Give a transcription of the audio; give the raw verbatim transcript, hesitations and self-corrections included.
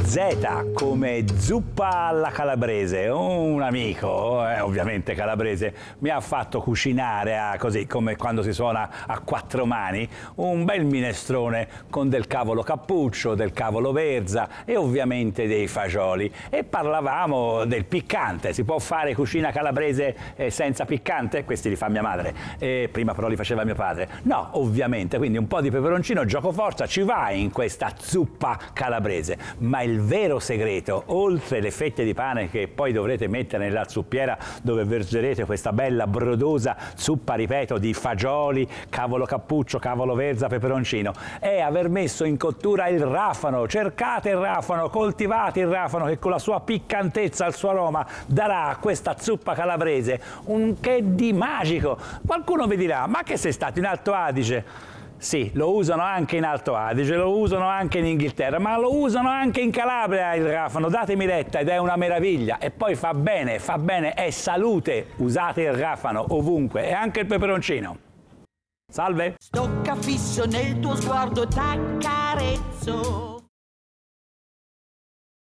Z come zuppa alla calabrese. Un amico, eh, ovviamente calabrese, mi ha fatto cucinare a, così come quando si suona a quattro mani, un bel minestrone con del cavolo cappuccio, del cavolo verza e ovviamente dei fagioli. E parlavamo del piccante. Si può fare cucina calabrese eh, senza piccante? Questi li fa mia madre, eh, prima però li faceva mio padre. No, ovviamente, quindi un po' di peperoncino, giocoforza, ci va in questa zuppa calabrese. Ma il vero segreto, oltre le fette di pane che poi dovrete mettere nella zuppiera dove vergerete questa bella brodosa zuppa, ripeto, di fagioli, cavolo cappuccio, cavolo verza, peperoncino, è aver messo in cottura il rafano. Cercate il rafano, coltivate il rafano che con la sua piccantezza, il suo aroma darà a questa zuppa calabrese un che di magico. Qualcuno vi dirà, ma che sei stato in Alto Adige? Sì, lo usano anche in Alto Adige, lo usano anche in Inghilterra, ma lo usano anche in Calabria il rafano, datemi retta, ed è una meraviglia. E poi fa bene, fa bene, è salute, usate il rafano ovunque e anche il peperoncino. Salve! Stocca fisso nel tuo sguardo, t'accarezzo.